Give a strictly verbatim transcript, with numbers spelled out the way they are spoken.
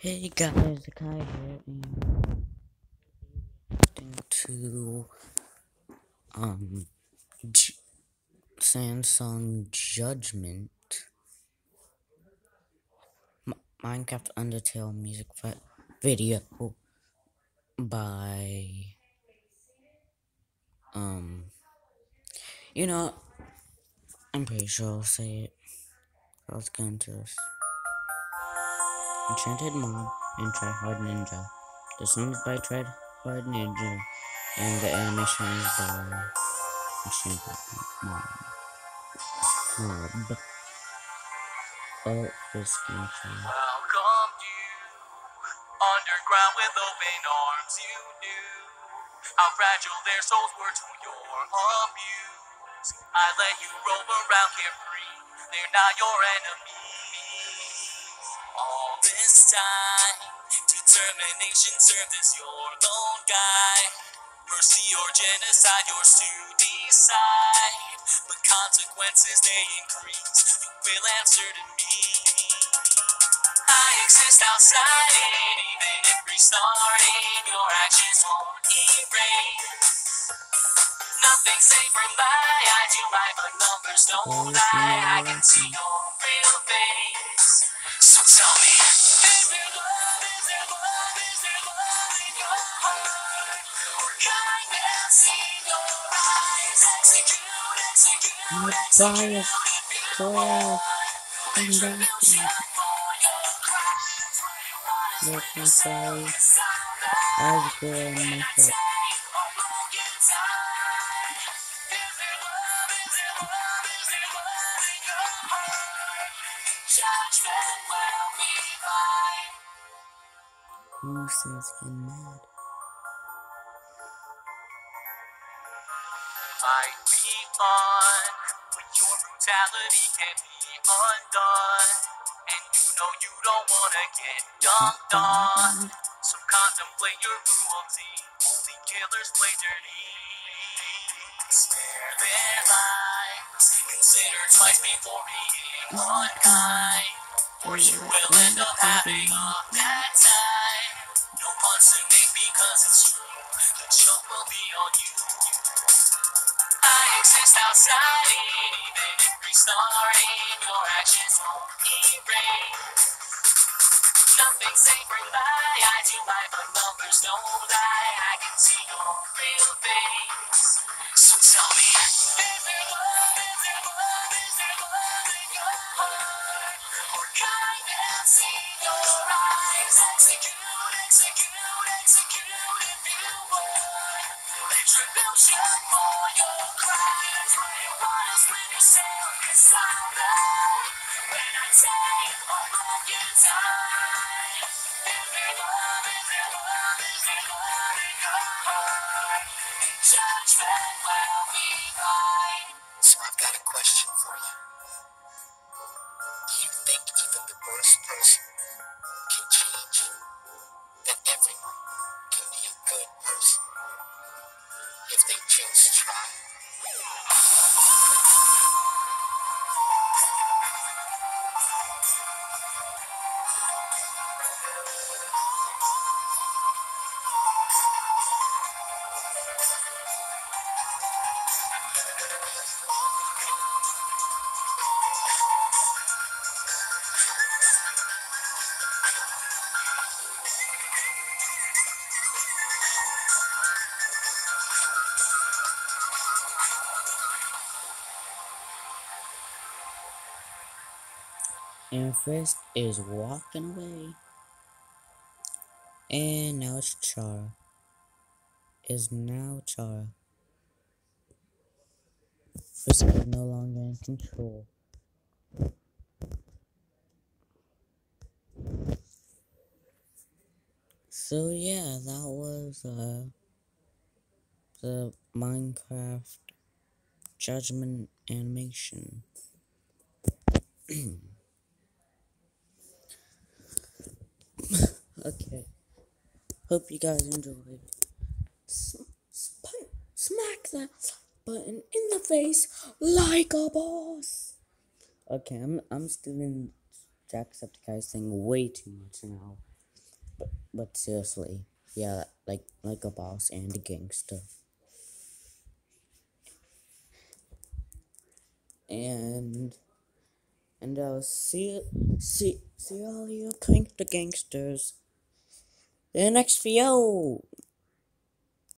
Hey guys, Zachii here, and reacting to um J Samsung Judgement M Minecraft Undertale music vi video by um you know I'm pretty sure I'll say it. Let's get into this. Enchanted Mob and Tryhard Ninja. The song is by Tryhard Ninja, and the animation is by Enchanted Mob. Mob. Oh, frisky child. Welcome you underground with open arms. You knew how fragile their souls were to your abuse. I let you roam around carefree. They're not your enemies. All this time, determination served as your lone guide. Mercy or genocide, yours to decide. But consequences they increase. You will answer to me. I exist outside it, even if restarting, your actions won't erase. Nothing's safe from my eye, do right, but numbers don't lie. I can see your real face. So tell me, is there love, is there love, is there love in your heart? Or kindness in your eyes? Execute, execute, execute if you want. Retribution for your crimes. Let me say, I'll go on my foot. Judgment will be mine. Who says you're mad? Fight me on, when your brutality can be undone. And you know you don't wanna get dunked on. So contemplate your cruelty, only killers play dirty. Spare their lives, consider twice before being unkind, or you will end up having a bad time. No puns to make because it's true, the joke will be on you. I exist outside it, even if restarting, your actions won't erase. Nothing's safe from my eye, do my but numbers don't lie. I can see your real face. So tell me, is there love, is there love, is there love in your heart? Or kindness in your eyes? Execute, execute, execute if you want. Retribution for your crimes. Why you want us when you say you're silent? When I say I'm on your time. Is there love, is there love, is there love in your heart? Judgment will be mine. So I've got a question for you. Do you think even the worst person can change? That everyone can be a good person if they just try? And Frisk is walking away. And now it's Chara. Is now Chara. Frisk is no longer in control. So yeah, that was uh the Minecraft Judgement animation. Okay. Hope you guys enjoyed. S sp smack that button in the face like a boss. Okay, I'm I'm still in Jacksepticeye's thing way too much now. But, but seriously, yeah, like like a boss and a gangster. And and I'll see see see all you gangster gangsters in the next video.